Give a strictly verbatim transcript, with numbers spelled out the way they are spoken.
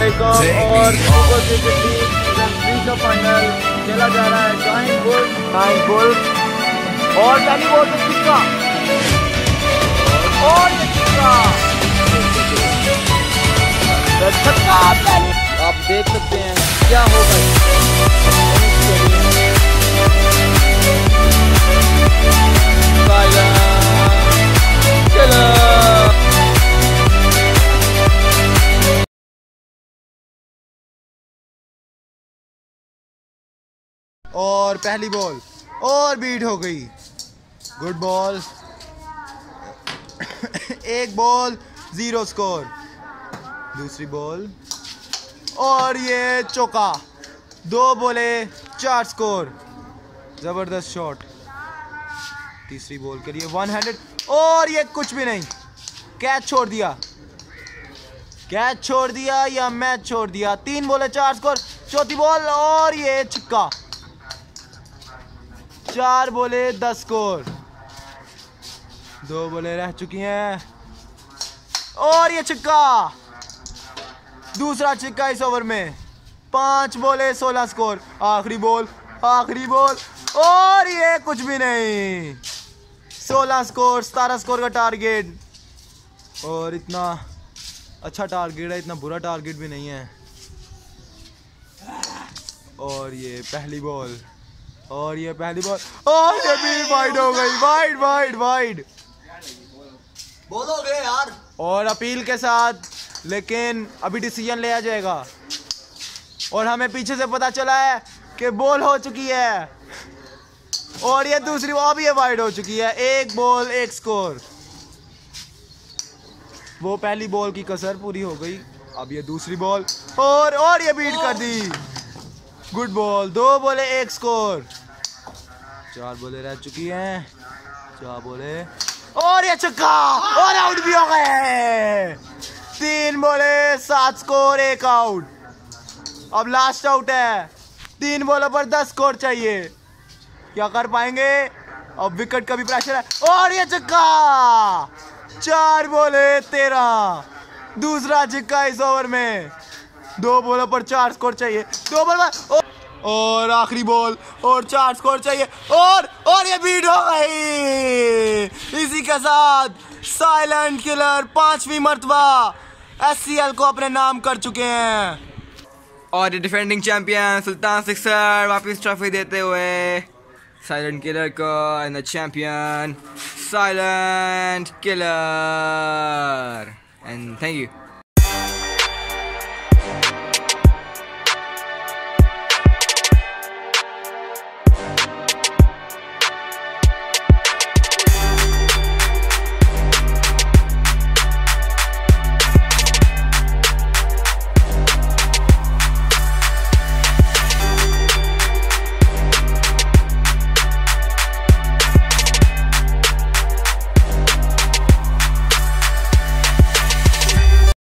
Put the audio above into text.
Cup और super cricket league season का final खेला जा रहा है। जॉइंट बुल नाइन बुल और पहली बॉल पे छक्का और ये छक्का छक्का। आप देख सकते हैं क्या होगा। और पहली बॉल और बीट हो गई। Good ball. एक बॉल जीरो स्कोर। दूसरी बॉल और ये चौका। दो बोले चार स्कोर। जबरदस्त शॉट। तीसरी बॉल के लिए वन हैंडेड और ये कुछ भी नहीं। कैच छोड़ दिया। कैच छोड़ दिया या मैच छोड़ दिया। तीन बोले चार स्कोर। चौथी बॉल और ये छक्का। चार बोले दस स्कोर। दो बोले रह चुकी हैं और ये छक्का। दूसरा छक्का इस ओवर में। पांच बोले सोलह स्कोर। आखिरी बॉल आखिरी बॉल और ये कुछ भी नहीं। सोलह स्कोर। सतारह स्कोर का टारगेट। और इतना अच्छा टारगेट है, इतना बुरा टारगेट भी नहीं है। और ये पहली बॉल और ये पहली बॉल और ये भी वाइड हो गई। वाइड वाइड वाइड बोल हो गए यार। और अपील के साथ, लेकिन अभी डिसीजन लिया जाएगा। और हमें पीछे से पता चला है कि बॉल हो चुकी है और ये दूसरी बॉल भी वाइड हो चुकी है। एक बॉल एक स्कोर। वो पहली बॉल की कसर पूरी हो गई। अब ये दूसरी बॉल और और ये बीट कर दी। Good ball. दो बोले एक स्कोर। चार बोले रह चुकी हैं। चार बोले और ये छक्का और आउट भी हो गए। तीन बोले सात स्कोर एक आउट। अब लास्ट आउट है। तीन बॉलों पर दस स्कोर चाहिए। क्या कर पाएंगे? अब विकेट का भी प्रेशर है और ये छक्का। चार बोले तेरह। दूसरा छक्का इस ओवर में। दो बॉलों पर चार स्कोर चाहिए। दो बॉल पर और आखिरी बॉल और चार स्कोर चाहिए और और ये बीट हो गई। इसी के साथ साइलेंट किलर पांचवी मर्तबा एस सी एल को अपने नाम कर चुके हैं। और ये डिफेंडिंग चैंपियन सुल्तान सिक्सर वापस ट्रॉफी देते हुए साइलेंट किलर को and the champion silent killer and thank you.